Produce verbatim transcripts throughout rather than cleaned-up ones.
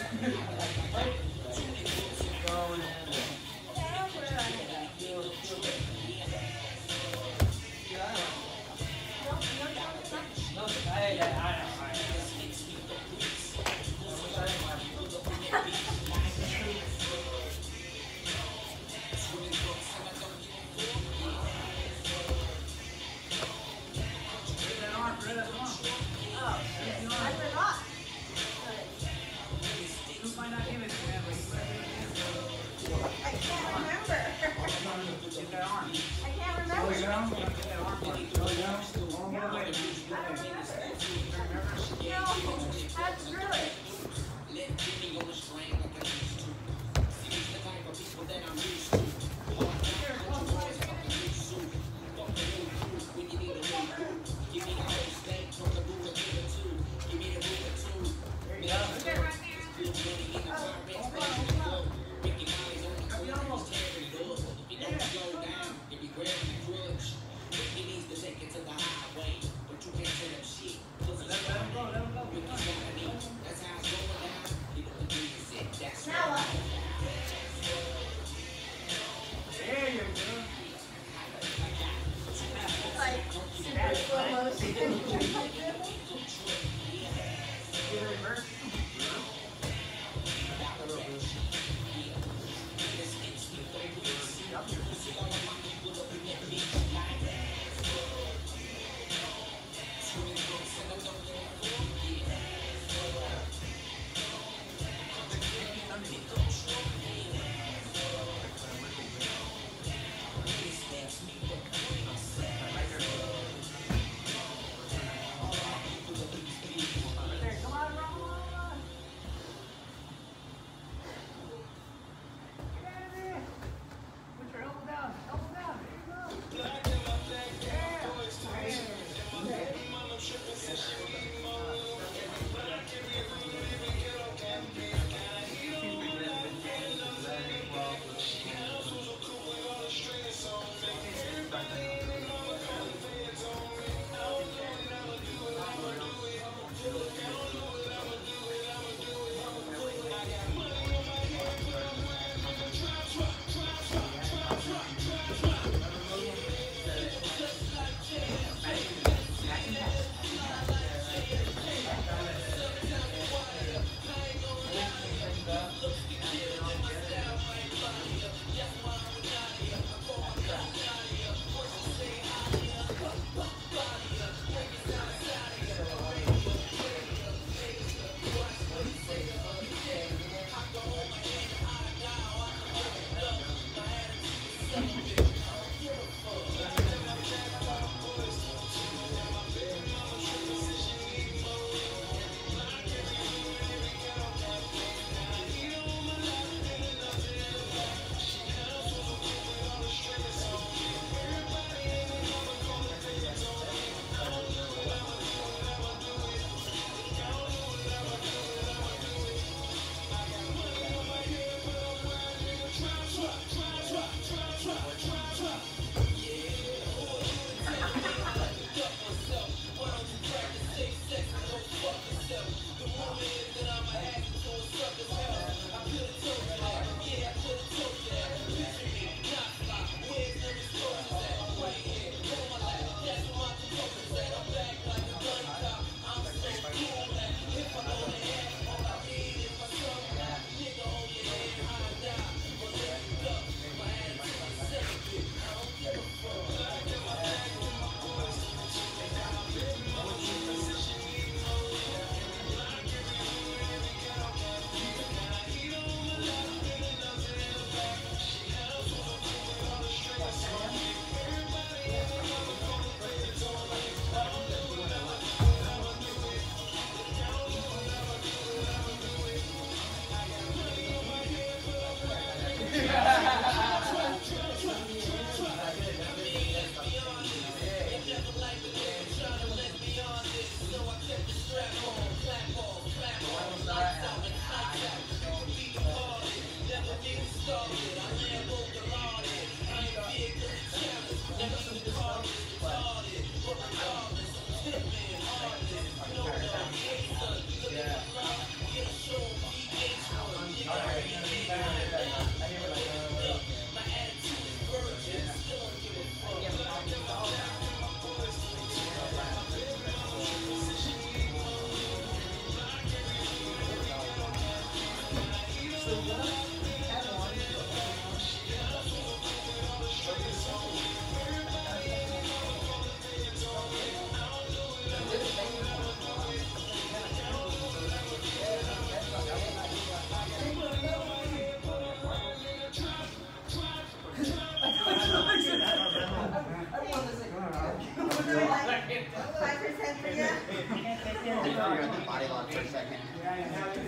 Going in. No, I, I, I know. I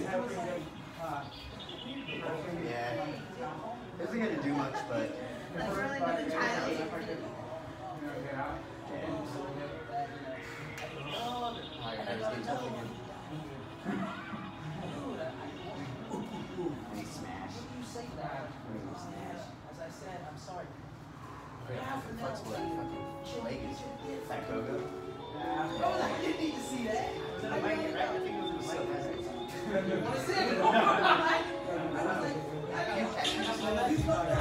Yeah. Isn't going to do much, but... That's really what the child is. Alright, guys, get tough again. Nice smash. Smash. As I said, I'm sorry. Great flexible that fucking leg is. That Gogo. I didn't need to see that. Was it a mic, right? I think it was a mic. I said it. I was like, I can't catch it.